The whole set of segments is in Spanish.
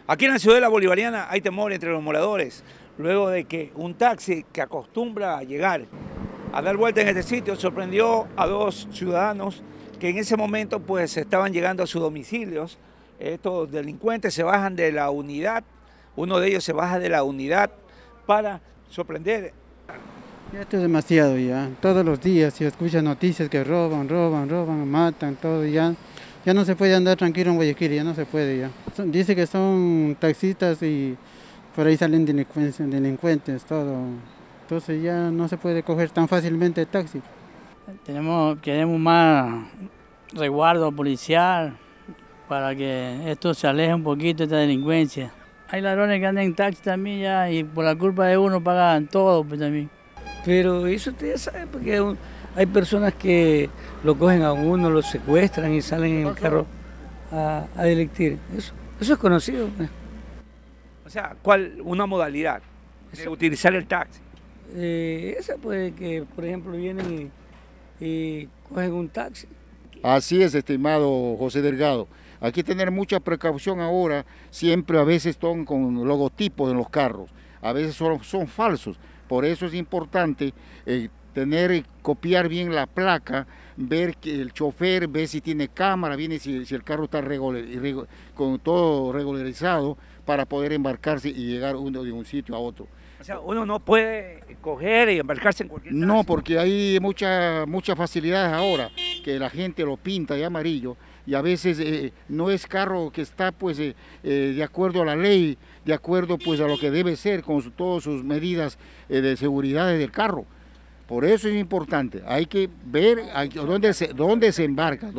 Aquí en la ciudad de la Bolivariana hay temor entre los moradores, luego de que un taxi que acostumbra a llegar a dar vuelta en este sitio sorprendió a dos ciudadanos que en ese momento pues estaban llegando a sus domicilios. Estos delincuentes se bajan de la unidad, uno de ellos se baja de la unidad para sorprender. Ya esto es demasiado ya, todos los días se escuchan noticias que roban, matan, todo ya no se puede andar tranquilo en Guayaquil, ya no se puede ya. Dice que son taxistas y por ahí salen delincuentes, todo. Entonces ya no se puede coger tan fácilmente el taxi. Queremos más resguardo policial para que esto se aleje un poquito de esta delincuencia. Hay ladrones que andan en taxi también ya y por la culpa de uno pagan todo pues, también. Pero eso usted ya sabe, porque hay personas que lo cogen a uno, lo secuestran y salen en el carro a delinquir. Eso es conocido. Pues. O sea, ¿cuál una modalidad de utilizar el taxi? Esa puede que, por ejemplo, vienen y cogen un taxi. Así es, estimado José Delgado. Hay que tener mucha precaución ahora, siempre a veces están con logotipos en los carros, a veces son falsos. Por eso es importante copiar bien la placa, ver que el chofer, ver si tiene cámara, si el carro está con todo regularizado para poder embarcarse y llegar uno de un sitio a otro. O sea, uno no puede coger y embarcarse en cualquier taxi. No, porque hay muchas facilidades ahora, que la gente lo pinta de amarillo y a veces no es carro que está pues de acuerdo a la ley, de acuerdo pues a lo que debe ser con todas sus medidas de seguridad del carro. Por eso es importante, hay que ver dónde se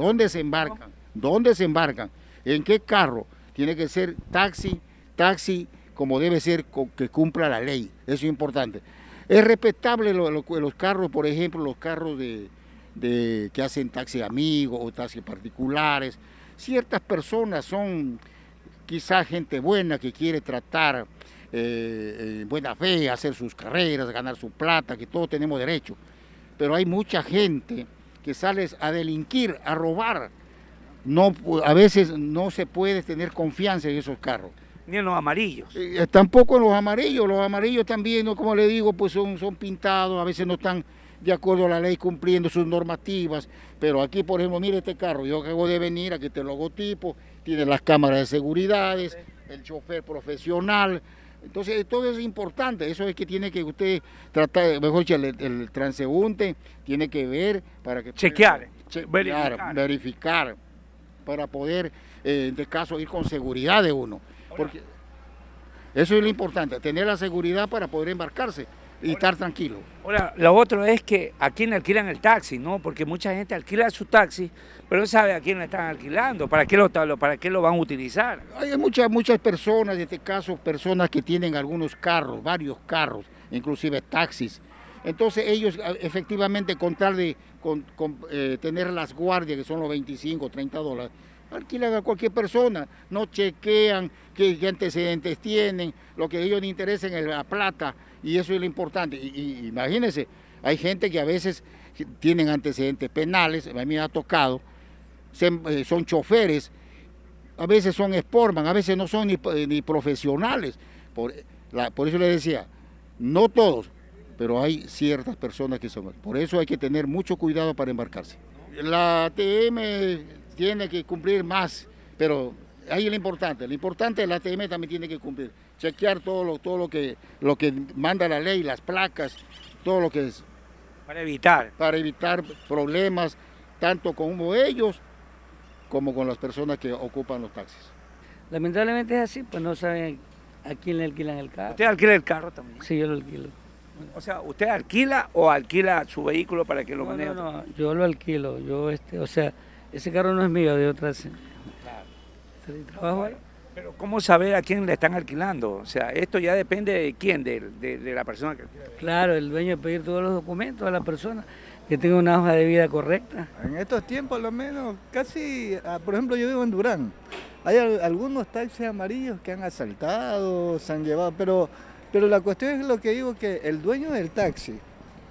embarcan, en qué carro. Tiene que ser taxi como debe ser, que cumpla la ley, eso es importante. Es respetable los carros, por ejemplo, los carros que hacen taxi amigos o taxis particulares. Ciertas personas son quizás gente buena que quiere tratar en buena fe, hacer sus carreras, ganar su plata, que todos tenemos derecho. Pero hay mucha gente que sale a delinquir, a robar. No, a veces no se puede tener confianza en esos carros. Ni en los amarillos. Tampoco en los amarillos también, ¿no? Como le digo, pues son pintados, a veces no están de acuerdo a la ley cumpliendo sus normativas, pero aquí, por ejemplo, mire este carro, yo acabo de venir, aquí está el logotipo, tiene las cámaras de seguridad, el chofer profesional, entonces todo es importante, eso es que tiene que usted tratar, mejor dicho, el transeúnte tiene que ver para que... Chequear, verificar, para poder, en este caso, ir con seguridad de uno. Porque eso es lo importante, tener la seguridad para poder embarcarse y estar tranquilo. Ahora, lo otro es que a quién le alquilan el taxi, ¿no? Porque mucha gente alquila su taxi, pero no sabe a quién le están alquilando, para qué lo van a utilizar. Hay muchas personas, en este caso, personas que tienen algunos carros, varios carros, inclusive taxis. Entonces ellos efectivamente con tal de tener las guardias, que son los 25, 30 dólares, alquilan a cualquier persona, no chequean qué antecedentes tienen, lo que a ellos les interesa es la plata, y eso es lo importante. Y imagínense, hay gente que a veces tienen antecedentes penales, a mí me ha tocado, son choferes, a veces son sportman, a veces no son ni profesionales. Por eso les decía, no todos, pero hay ciertas personas que son. Por eso hay que tener mucho cuidado para embarcarse. La ATM tiene que cumplir más, pero ahí es lo importante la ATM también tiene que cumplir, chequear todo lo que manda la ley, las placas, todo lo que es. Para evitar problemas, tanto con ellos como con las personas que ocupan los taxis. Lamentablemente es así, pues no saben a quién le alquilan el carro. ¿Usted alquila el carro también? Sí, yo lo alquilo. O sea, ¿usted alquila o alquila su vehículo para que lo maneje? No, yo lo alquilo, o sea, ese carro no es mío, de otras. Claro. Trabajo ahí. Pero ¿cómo saber a quién le están alquilando? O sea, esto ya depende de quién, de la persona que alquila. Claro, el dueño de pedir todos los documentos a la persona que tenga una hoja de vida correcta. En estos tiempos, al menos, casi, por ejemplo, yo vivo en Durán. Hay algunos taxis amarillos que han asaltado, se han llevado, pero la cuestión es lo que digo, que el dueño del taxi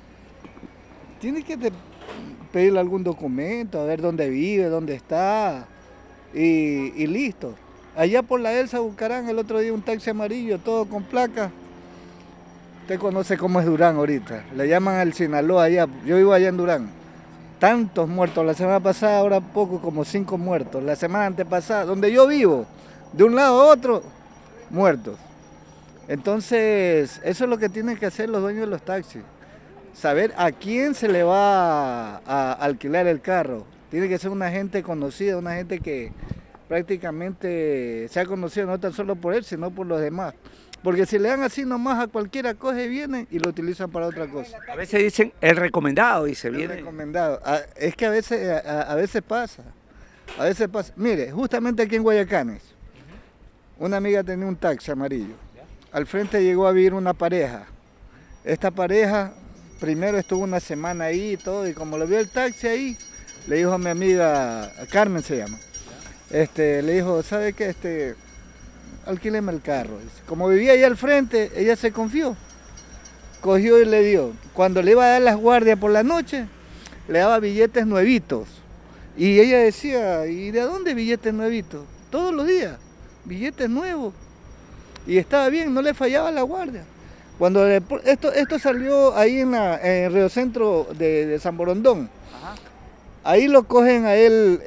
tiene que pedirle algún documento, a ver dónde vive, dónde está, y listo. Allá por la Elsa Bucarán, el otro día un taxi amarillo, todo con placa. Usted conoce cómo es Durán ahorita. Le llaman al Sinaloa allá. Yo vivo allá en Durán. Tantos muertos. La semana pasada, ahora poco, como 5 muertos. La semana antepasada, donde yo vivo, de un lado a otro, muertos. Entonces, eso es lo que tienen que hacer los dueños de los taxis. Saber a quién se le va a alquilar el carro. Tiene que ser una gente conocida, una gente que prácticamente se ha conocido no tan solo por él, sino por los demás. Porque si le dan así nomás a cualquiera cosa y vienen y lo utilizan para otra cosa. A veces dicen el recomendado, dice, El viene. recomendado. Es que a veces pasa. A veces pasa. Mire, justamente aquí en Guayacanes, una amiga tenía un taxi amarillo. Al frente llegó a vivir una pareja. Esta pareja primero estuvo una semana ahí y todo, y como lo vio el taxi ahí, le dijo a mi amiga, Carmen se llama, le dijo, ¿sabe qué? Alquíleme el carro. Como vivía ahí al frente, ella se confió. Cogió y le dio. Cuando le iba a dar las guardias por la noche, le daba billetes nuevitos. Y ella decía, ¿y de dónde billetes nuevitos? Todos los días, billetes nuevos. Y estaba bien, no le fallaba la guardia. Cuando esto salió ahí en Río Centro de San Borondón. Ajá. Ahí lo cogen a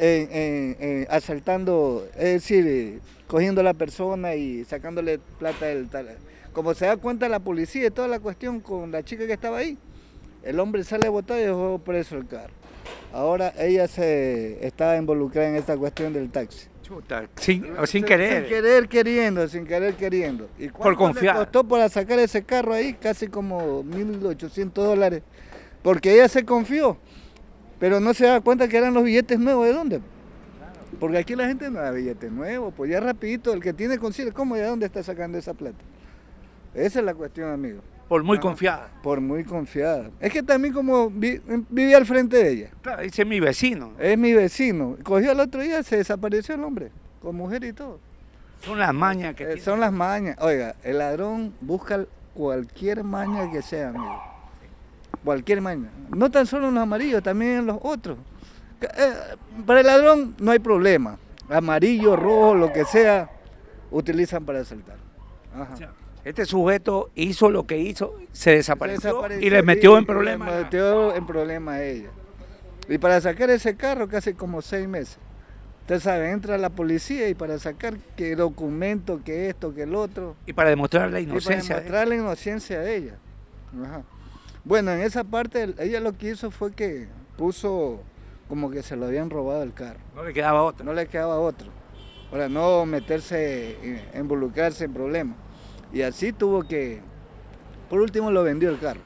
él asaltando, es decir, cogiendo a la persona y sacándole plata del tal. Como se da cuenta la policía y toda la cuestión con la chica que estaba ahí, el hombre sale botado y dejó preso el carro. Ahora ella estaba involucrada en esta cuestión del taxi. Chuta, sin querer. Sin querer queriendo. ¿Y por confiar. Le costó para sacar ese carro ahí? Casi como $1.800. Porque ella se confió. Pero no se da cuenta que eran los billetes nuevos. ¿De dónde? Porque aquí la gente no da billetes nuevos. Pues ya rapidito, el que tiene conciencia, ¿cómo y de dónde está sacando esa plata? Esa es la cuestión, amigo. Por muy confiada. Por muy confiada. Es que también como vivía al frente de ella. Claro, dice mi vecino. Es mi vecino. Cogió el otro día, se desapareció el hombre, con mujer y todo. Son las mañas que tiene. Son las mañas. Oiga, el ladrón busca cualquier maña que sea, amigo. Cualquier maña. No tan solo en los amarillos, también en los otros. Para el ladrón no hay problema. Amarillo, rojo, lo que sea, utilizan para asaltar. Ajá. O sea, este sujeto hizo lo que hizo, se desapareció y le metió en problemas. Le metió en problemas a ella. Y para sacar ese carro casi como 6 meses. Usted sabe, entra la policía y para sacar qué documento, que esto, que el otro. Y para demostrar la inocencia. Y para demostrar la inocencia de ella. Ajá. Bueno, en esa parte ella lo que hizo fue que puso como que se lo habían robado el carro. No le quedaba otro. No le quedaba otro. Para no meterse, involucrarse en problemas. Y así tuvo que, por último lo vendió el carro.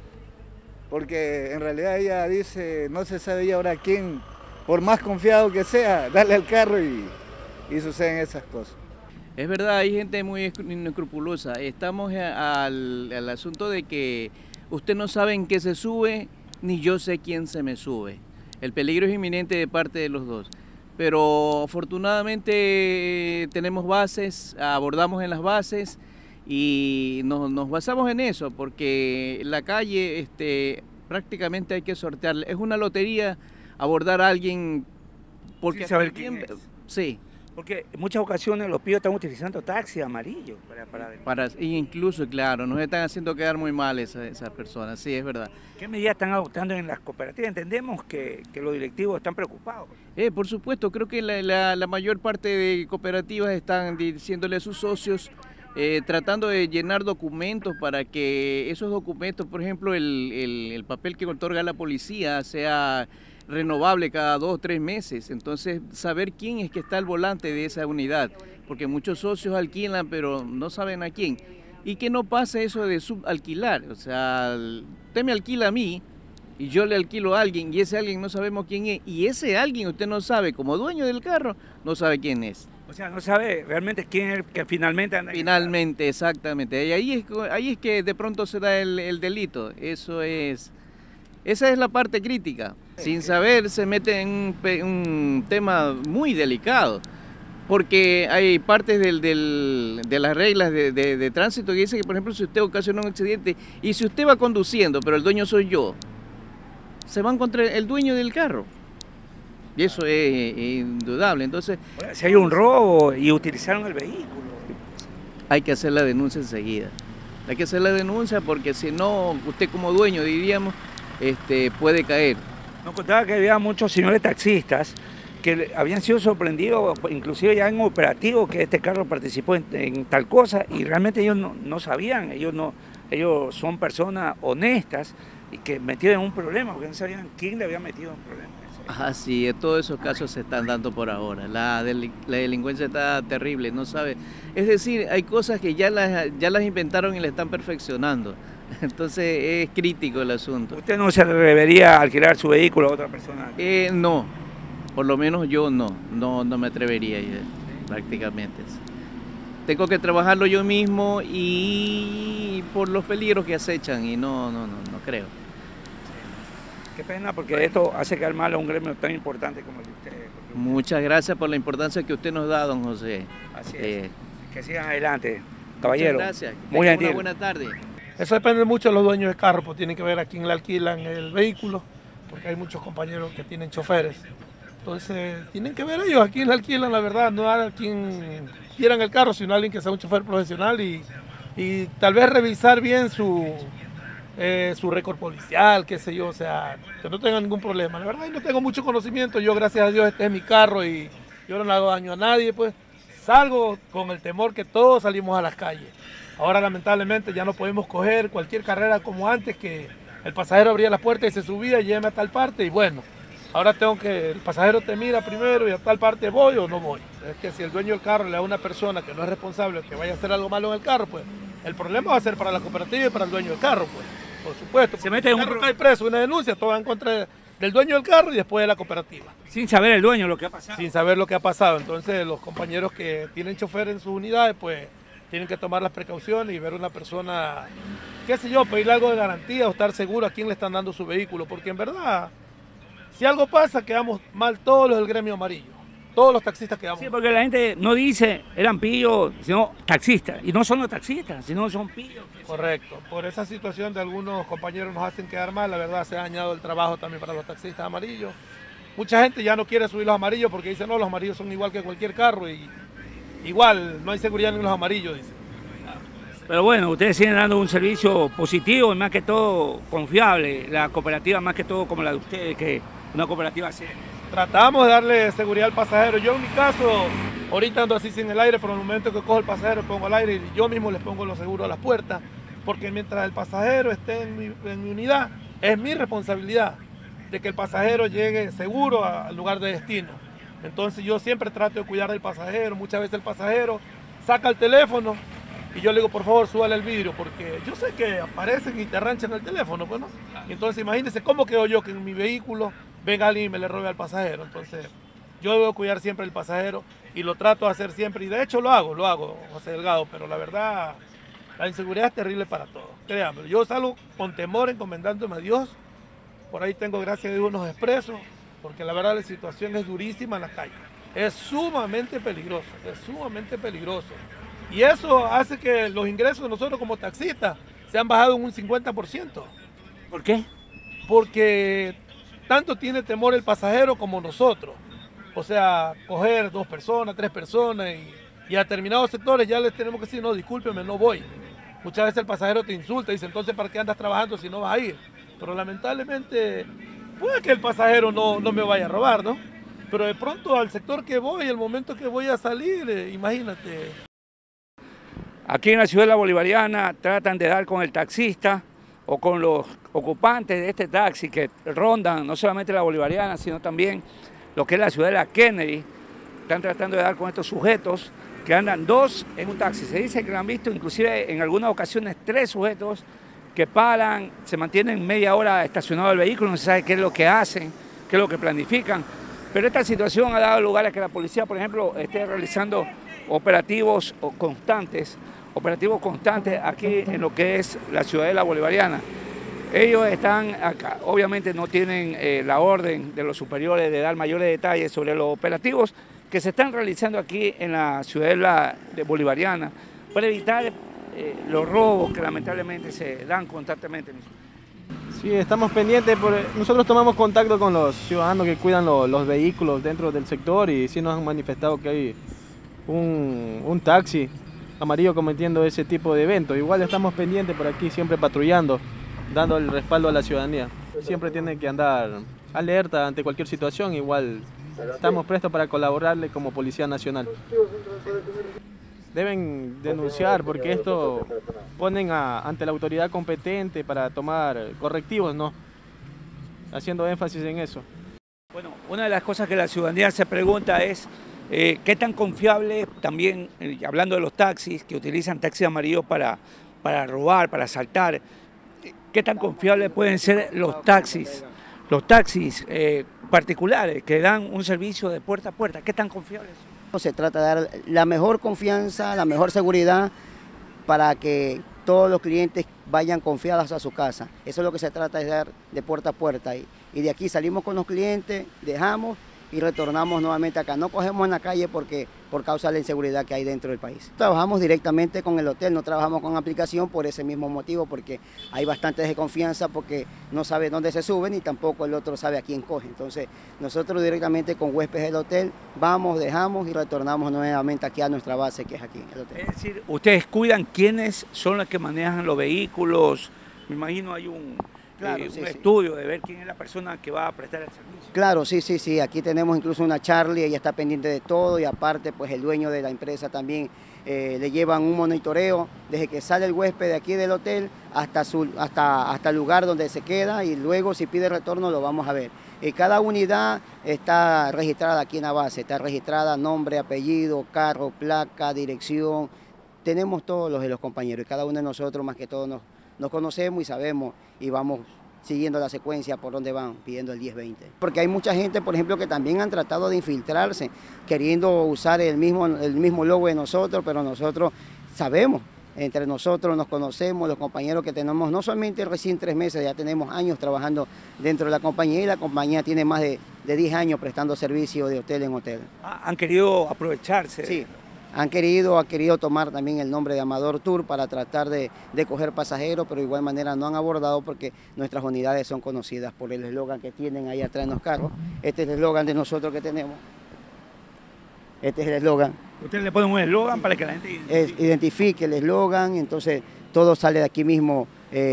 Porque en realidad ella dice, no se sabe ya ahora quién, por más confiado que sea, darle el carro y suceden esas cosas. Es verdad, hay gente muy inescrupulosa. Estamos al asunto de que usted no sabe en qué se sube, ni yo sé quién se me sube. El peligro es inminente de parte de los dos. Pero afortunadamente tenemos bases, abordamos en las bases y nos basamos en eso, porque la calle prácticamente hay que sortearla. Es una lotería abordar a alguien porque... Sin saber quién es. Sí. Porque en muchas ocasiones los pibes están utilizando taxis amarillos incluso, claro, nos están haciendo quedar muy mal esas personas, sí, es verdad. ¿Qué medidas están adoptando en las cooperativas? Entendemos que los directivos están preocupados. Por supuesto, creo que la mayor parte de cooperativas están diciéndole a sus socios, tratando de llenar documentos para que esos documentos, por ejemplo, el papel que otorga la policía sea renovable cada 2 o 3 meses, entonces saber quién es que está al volante de esa unidad, porque muchos socios alquilan pero no saben a quién, y que no pase eso de subalquilar, o sea, usted me alquila a mí y yo le alquilo a alguien y ese alguien no sabemos quién es, y ese alguien usted no sabe, como dueño del carro, no sabe quién es. O sea, no sabe realmente quién es el que finalmente anda. Finalmente, exactamente, y ahí es que de pronto se da el delito, esa es la parte crítica. Sin saber se mete en un tema muy delicado, porque hay partes de las reglas de tránsito que dice que, por ejemplo, si usted ocasiona un accidente y si usted va conduciendo, pero el dueño soy yo, se van contra el dueño del carro. Y eso es indudable. Entonces, Si hay un robo y utilizaron el vehículo. hay que hacer la denuncia enseguida. Hay que hacer la denuncia porque si no, usted como dueño, diríamos, puede caer. Nos contaba que había muchos señores taxistas que habían sido sorprendidos, inclusive ya en operativo, que este carro participó en tal cosa y realmente ellos no sabían, ellos son personas honestas y que metidos en un problema porque no sabían quién le había metido en un problema. Así es, todos esos casos se están dando por ahora. La delincuencia está terrible, no sabe. Es decir, hay cosas que ya las inventaron y las están perfeccionando. Entonces es crítico el asunto. ¿Usted no se atrevería a alquilar su vehículo a otra persona? No, por lo menos yo no me atrevería prácticamente. Tengo que trabajarlo yo mismo y por los peligros que acechan y no creo. Qué pena porque esto hace quedar mal a un gremio tan importante como el de usted. Muchas gracias por la importancia que usted nos da, don José. Así es. Que sigan adelante, caballero. Muchas gracias. Muy gentil. Una buena tarde. Eso depende mucho de los dueños de carro, pues tienen que ver a quién le alquilan el vehículo, porque hay muchos compañeros que tienen choferes. Entonces, tienen que ver ellos a quién le alquilan, la verdad, no a quien quieran el carro, sino a alguien que sea un chofer profesional y tal vez revisar bien su récord policial, qué sé yo, o sea, que no tenga ningún problema. La verdad, yo no tengo mucho conocimiento, yo gracias a Dios este es mi carro y yo no le hago daño a nadie, pues salgo con el temor que todos salimos a las calles. Ahora lamentablemente ya no podemos coger cualquier carrera como antes, que el pasajero abría la puerta y se subía y llévame a tal parte y bueno, ahora tengo que, el pasajero te mira primero y a tal parte voy o no voy. Es que si el dueño del carro le da a una persona que no es responsable, que vaya a hacer algo malo en el carro, pues el problema va a ser para la cooperativa y para el dueño del carro, pues, por supuesto. Se mete en un carro cae preso, una denuncia, todo va en contra del dueño del carro y después de la cooperativa. Sin saber el dueño lo que ha pasado. Sin saber lo que ha pasado. Entonces los compañeros que tienen chofer en sus unidades, pues tienen que tomar las precauciones y ver una persona, qué sé yo, pedirle algo de garantía o estar seguro a quién le están dando su vehículo, porque en verdad, si algo pasa, quedamos mal todos los del gremio amarillo, todos los taxistas quedamos mal. Sí, porque la gente no dice eran pillos, sino taxistas, y no son los taxistas, sino son pillos. Correcto, por esa situación de algunos compañeros nos hacen quedar mal, la verdad se ha dañado el trabajo también para los taxistas amarillos. Mucha gente ya no quiere subir los amarillos porque dice, no, los amarillos son igual que cualquier carro y igual no hay seguridad en los amarillos, dice. Pero bueno, ustedes siguen dando un servicio positivo y más que todo confiable, la cooperativa más que todo como la de ustedes, que una cooperativa seria. Tratamos de darle seguridad al pasajero. Yo en mi caso, ahorita ando así sin el aire, pero en el momento que cojo el pasajero pongo el aire y yo mismo les pongo los seguros a las puertas, porque mientras el pasajero esté en mi unidad, es mi responsabilidad de que el pasajero llegue seguro al lugar de destino. Entonces yo siempre trato de cuidar del pasajero. Muchas veces el pasajero saca el teléfono y yo le digo, por favor, súbale el vidrio, porque yo sé que aparecen y te arranchan el teléfono, pues, ¿no? Entonces imagínense cómo quedo yo que en mi vehículo venga alguien y me le robe al pasajero. Entonces yo debo cuidar siempre el pasajero y lo trato de hacer siempre, y de hecho lo hago, José Delgado, pero la verdad, la inseguridad es terrible para todos, créanme. Yo salgo con temor encomendándome a Dios, por ahí tengo, gracias a Dios, unos expresos, porque la verdad la situación es durísima en la calle, es sumamente peligroso, y eso hace que los ingresos de nosotros como taxistas se han bajado en un 50%. ¿Por qué? Porque tanto tiene temor el pasajero como nosotros. O sea, coger 2 personas, 3 personas y a determinados sectores ya les tenemos que decir, no, discúlpeme, no voy. Muchas veces el pasajero te insulta y dice, entonces ¿para qué andas trabajando si no vas a ir? Pero lamentablemente puede que el pasajero no me vaya a robar, ¿no? Pero de pronto al sector que voy, el momento que voy a salir, imagínate. Aquí en la ciudad de la Bolivariana tratan de dar con el taxista o con los ocupantes de este taxi que rondan no solamente la Bolivariana, sino también lo que es la ciudad de la Kennedy. Están tratando de dar con estos sujetos que andan 2 en un taxi. Se dice que lo han visto inclusive en algunas ocasiones 3 sujetos que paran, se mantienen media hora estacionado el vehículo, no se sabe qué es lo que hacen, qué es lo que planifican. Pero esta situación ha dado lugar a que la policía, por ejemplo, esté realizando operativos constantes aquí en lo que es la ciudad de la Bolivariana. Ellos están acá, obviamente no tienen la orden de los superiores de dar mayores detalles sobre los operativos que se están realizando aquí en la ciudad de Bolivariana para evitar los robos que lamentablemente se dan constantemente. Sí, estamos pendientes, nosotros tomamos contacto con los ciudadanos que cuidan los vehículos dentro del sector y sí nos han manifestado que hay un taxi amarillo cometiendo ese tipo de eventos. Igual estamos pendientes por aquí, siempre patrullando, dando el respaldo a la ciudadanía. Siempre tienen que andar alerta ante cualquier situación, igual estamos prestos para colaborarle como Policía Nacional. Deben denunciar porque esto ponen ante la autoridad competente para tomar correctivos, ¿no? Haciendo énfasis en eso. Bueno, una de las cosas que la ciudadanía se pregunta es qué tan confiable, también hablando de los taxis, que utilizan taxis amarillos para robar, para asaltar, qué tan confiables pueden ser los taxis particulares que dan un servicio de puerta a puerta, qué tan confiables son. Se trata de dar la mejor confianza, la mejor seguridad para que todos los clientes vayan confiados a su casa. Eso es lo que se trata de dar de puerta a puerta. Y de aquí salimos con los clientes, dejamos y retornamos nuevamente acá. No cogemos en la calle por causa de la inseguridad que hay dentro del país. Trabajamos directamente con el hotel, no trabajamos con aplicación por ese mismo motivo, porque hay bastante desconfianza porque no sabe dónde se suben y tampoco el otro sabe a quién coge. Entonces nosotros directamente con huéspedes del hotel vamos, dejamos y retornamos nuevamente aquí a nuestra base, que es aquí el hotel. Es decir, ustedes cuidan quiénes son los que manejan los vehículos. Me imagino hay un estudio de ver quién es la persona que va a prestar el servicio. Claro, sí. Aquí tenemos incluso una Charlie, ella está pendiente de todo y aparte pues el dueño de la empresa también le llevan un monitoreo desde que sale el huésped de aquí del hotel hasta el lugar donde se queda y luego si pide retorno lo vamos a ver. Cada unidad está registrada aquí en la base, está registrada nombre, apellido, carro, placa, dirección. Tenemos todos los de los compañeros y cada uno de nosotros más que todos nos conocemos y sabemos y vamos siguiendo la secuencia por donde van pidiendo el 1020. Porque hay mucha gente, por ejemplo, que también han tratado de infiltrarse, queriendo usar el mismo logo de nosotros, pero nosotros sabemos, entre nosotros nos conocemos, los compañeros que tenemos, no solamente recién 3 meses, ya tenemos años trabajando dentro de la compañía y la compañía tiene más de 10 años prestando servicio de hotel en hotel. ¿Han querido aprovecharse? Sí. Han querido tomar también el nombre de Amador Tour para tratar de coger pasajeros, pero de igual manera no han abordado porque nuestras unidades son conocidas por el eslogan que tienen ahí atrás en los carros. Este es el eslogan de nosotros que tenemos. Este es el eslogan. ¿Ustedes le ponen un eslogan para que la gente identifique el eslogan? Entonces todo sale de aquí mismo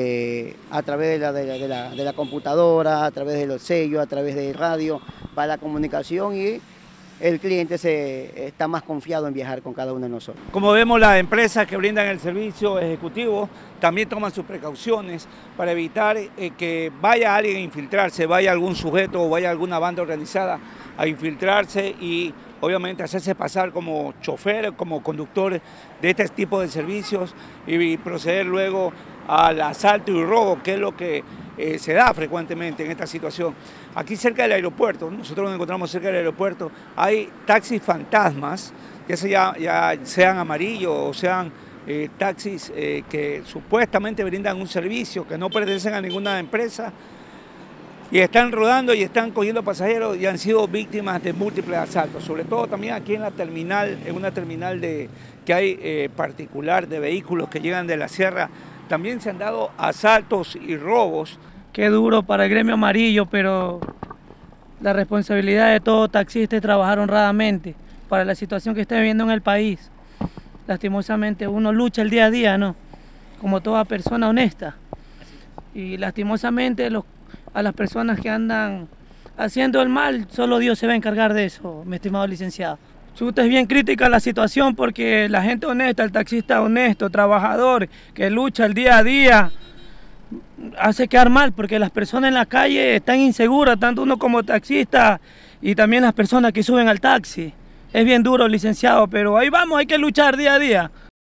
a través de la computadora, a través de los sellos, a través de radio, para la comunicación y el cliente está más confiado en viajar con cada uno de nosotros. Como vemos, las empresas que brindan el servicio ejecutivo también toman sus precauciones para evitar que vaya alguien a infiltrarse, vaya algún sujeto o vaya alguna banda organizada a infiltrarse y obviamente hacerse pasar como chofer, como conductor de este tipo de servicios y proceder luego al asalto y robo, que es lo que se da frecuentemente en esta situación. Aquí cerca del aeropuerto, nosotros nos encontramos cerca del aeropuerto, hay taxis fantasmas, ya sean amarillos o sean taxis que supuestamente brindan un servicio, que no pertenecen a ninguna empresa, y están rodando y están cogiendo pasajeros y han sido víctimas de múltiples asaltos, sobre todo también aquí en la terminal, en una terminal que hay particular de vehículos que llegan de la sierra. También se han dado asaltos y robos. Qué duro para el gremio amarillo, pero la responsabilidad de todo taxista es trabajar honradamente para la situación que está viviendo en el país. Lastimosamente uno lucha el día a día, ¿no? Como toda persona honesta. Y lastimosamente a las personas que andan haciendo el mal, solo Dios se va a encargar de eso, mi estimado licenciado. Chuta, es bien crítica la situación porque la gente honesta, el taxista honesto, trabajador, que lucha el día a día, hace quedar mal porque las personas en la calle están inseguras, tanto uno como taxista y también las personas que suben al taxi. Es bien duro, licenciado, pero ahí vamos, hay que luchar día a día.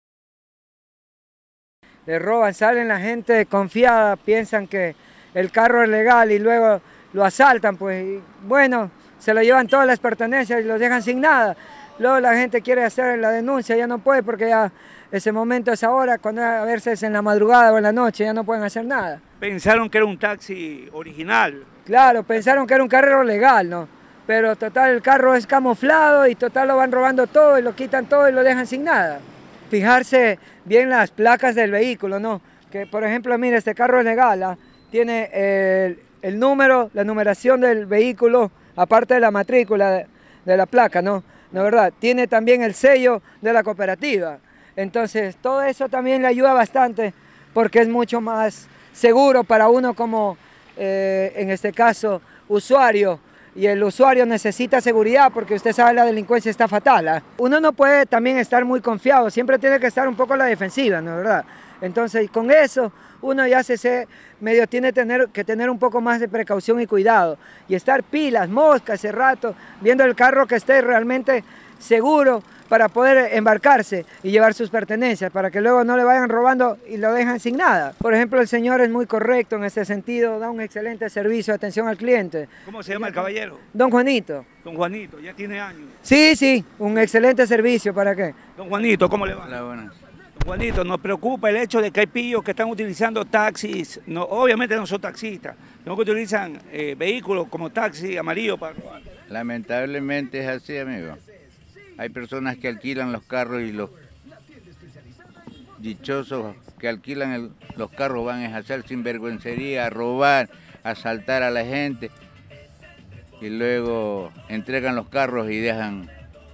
Le roban, salen la gente confiada, piensan que el carro es legal y luego lo asaltan, pues y bueno, se lo llevan todas las pertenencias y los dejan sin nada. Luego la gente quiere hacer la denuncia, ya no puede porque ya ese momento es ahora, cuando a veces en la madrugada o en la noche ya no pueden hacer nada. Pensaron que era un taxi original. Claro, pensaron que era un carro legal, ¿no? Pero total el carro es camuflado y total lo van robando todo y lo quitan todo y lo dejan sin nada. Fijarse bien las placas del vehículo, ¿no? Que por ejemplo, mire, este carro es legal, ¿ah? tiene el número, la numeración del vehículo, aparte de la matrícula de la placa, ¿no? ¿No es verdad? Tiene también el sello de la cooperativa. Entonces, todo eso también le ayuda bastante porque es mucho más seguro para uno como, en este caso, usuario. Y el usuario necesita seguridad porque usted sabe la delincuencia está fatal, ¿eh? Uno no puede también estar muy confiado, siempre tiene que estar un poco a la defensiva, ¿no es verdad? Entonces, con eso, uno ya medio tiene que tener un poco más de precaución y cuidado. Y estar pilas, mosca, ese rato, viendo el carro que esté realmente seguro para poder embarcarse y llevar sus pertenencias, para que luego no le vayan robando y lo dejan sin nada. Por ejemplo, el señor es muy correcto en ese sentido, da un excelente servicio de atención al cliente. ¿Cómo se llama el caballero? Don Juanito. Don Juanito, ya tiene años. Sí, un excelente servicio, ¿para qué? Don Juanito, ¿cómo le va? Hola, buenas. Don Juanito, nos preocupa el hecho de que hay pillos que están utilizando taxis, no, obviamente no son taxistas, sino que utilizan vehículos como taxi amarillo para robar. Lamentablemente es así, amigo. Hay personas que alquilan los carros y los dichosos que alquilan los carros van a hacer sinvergüencería, a robar, a asaltar a la gente y luego entregan los carros y dejan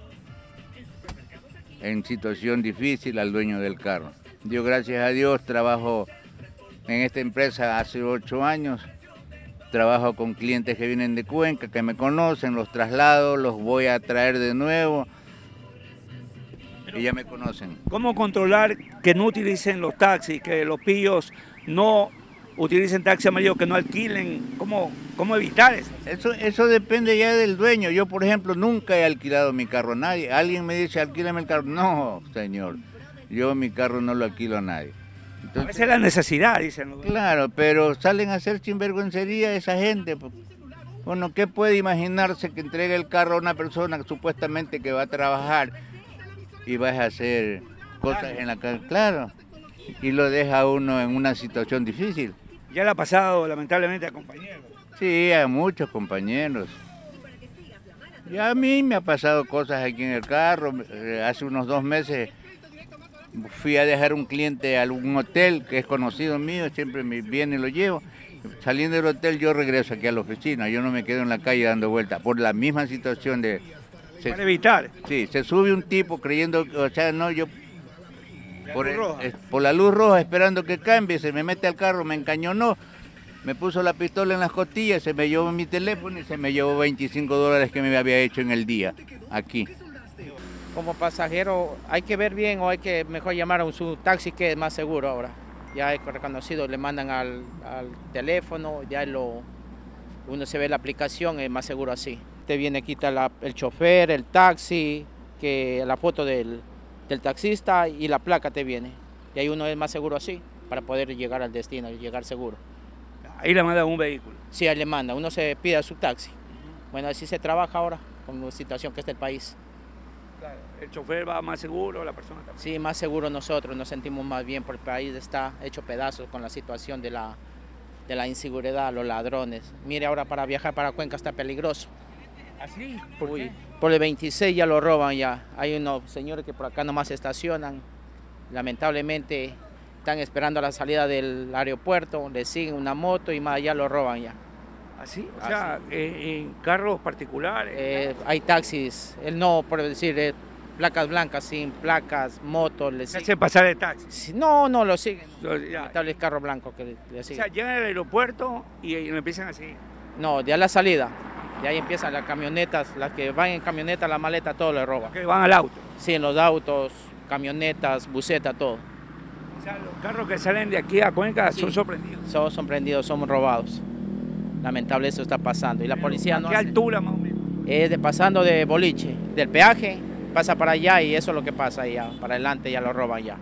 en situación difícil al dueño del carro. Yo, gracias a Dios, trabajo en esta empresa hace 8 años. Trabajo con clientes que vienen de Cuenca, que me conocen, los traslado, los voy a traer de nuevo y ya me conocen. ¿Cómo controlar que no utilicen los taxis, que los pillos no utilicen taxi amarillo, que no alquilen? ¿Cómo evitar eso? Eso depende ya del dueño. Yo, por ejemplo, nunca he alquilado mi carro a nadie. Alguien me dice, alquílame el carro. No, señor, yo mi carro no lo alquilo a nadie. Entonces, a veces es la necesidad, dicen. Claro, pero salen a hacer sinvergüencería esa gente. Bueno, ¿qué puede imaginarse que entregue el carro a una persona supuestamente que va a trabajar y va a hacer cosas en la calle? Claro, y lo deja a uno en una situación difícil. Ya le ha pasado lamentablemente a compañeros. Sí, a muchos compañeros. Y a mí me ha pasado cosas aquí en el carro. Hace unos 2 meses fui a dejar un cliente a algún hotel que es conocido mío, siempre me viene y lo llevo. Saliendo del hotel yo regreso aquí a la oficina, yo no me quedo en la calle dando vueltas, por la misma situación de... Para evitar. Sí, se sube un tipo creyendo, o sea, no, yo... Por la luz roja, esperando que cambie, se me mete al carro, me encañonó, me puso la pistola en las costillas, se me llevó mi teléfono y se me llevó $25 que me había hecho en el día, aquí. Como pasajero hay que ver bien o hay que mejor llamar a su taxi que es más seguro ahora. Ya es reconocido, le mandan al teléfono, ya uno se ve la aplicación, es más seguro así. Te viene, quita el chofer, el taxi, que la foto del taxista y la placa te viene. Y ahí uno es más seguro así, para poder llegar al destino y llegar seguro. Ahí le mandan un vehículo. Sí, ahí le manda, uno se pide a su taxi. Bueno, así se trabaja ahora, con la situación que está el país. Claro, el chofer va más seguro, la persona también. Sí, más seguro nosotros, nos sentimos más bien porque el país está hecho pedazos con la situación de la inseguridad, los ladrones. Mire, ahora para viajar para Cuenca está peligroso. ¿Así? ¿Por qué? Por el 26 ya lo roban ya. Hay unos señores que por acá nomás se estacionan. Lamentablemente están esperando la salida del aeropuerto, le siguen una moto y más allá lo roban ya. ¿Así? O sea, en carros particulares. Hay taxis, no, por decir, placas blancas, sin placas, motos, le siguen. ¿Se pasar de taxi? No, lo siguen. Tal vez carro blanco que le siguen. O sea, llegan al aeropuerto y lo empiezan así. No, ya la salida. Y ahí empiezan las camionetas, las que van en camioneta, la maleta, todo le roban. ¿Que van al auto? Sí, en los autos, camionetas, buseta, todo. O sea, los carros que salen de aquí a Cuenca son sorprendidos. Son sorprendidos, somos robados. Lamentable eso está pasando. Y la policía no. ¿A qué altura más o menos? Es pasando de boliche, del peaje, pasa para allá y eso es lo que pasa allá. Para adelante ya lo roban ya.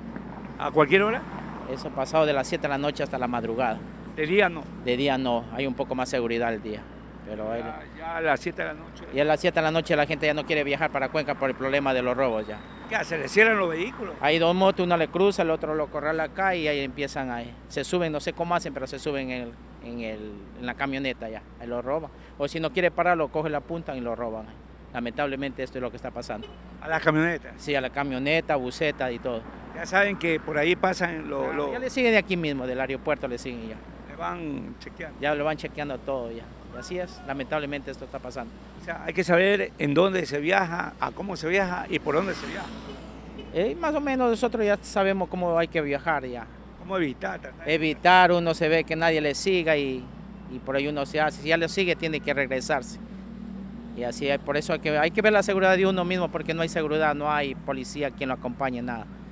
¿A cualquier hora? Eso pasado de las 7 de la noche hasta la madrugada. ¿De día no? De día no, hay un poco más seguridad el día. Pero ya a las 7 de la noche. Y a las 7 de la noche la gente ya no quiere viajar para Cuenca por el problema de los robos ya. ¿Qué hace? ¿Le cierran los vehículos? Hay 2 motos, uno le cruza, el otro lo corrala acá y ahí empiezan se suben, no sé cómo hacen, pero se suben en la camioneta ya, ahí lo roban. O si no quiere parar, lo cogen, la apuntan y lo roban. Lamentablemente esto es lo que está pasando. ¿A las camionetas? Sí, a la camioneta, buseta y todo. Ya saben que por ahí pasan Ya le siguen de aquí mismo, del aeropuerto le siguen ya. van chequeando. Ya lo van chequeando todo ya. Y así es, lamentablemente esto está pasando. O sea, hay que saber en dónde se viaja, a cómo se viaja y por dónde se viaja. Más o menos nosotros ya sabemos cómo hay que viajar ya. ¿Cómo evitar? Evitar, uno se ve que nadie le siga y por ahí uno se hace. Si ya le sigue, tiene que regresarse. Y así, por eso hay que ver la seguridad de uno mismo, porque no hay seguridad, no hay policía quien lo acompañe, nada.